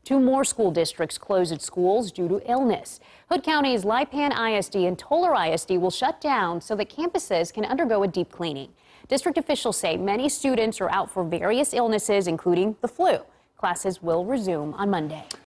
Two more school districts closed its schools due to illness. Hood County's Lipan ISD and Tolar ISD will shut down so that campuses can undergo a deep cleaning. District officials say many students are out for various illnesses, including the flu. Classes will resume on Monday.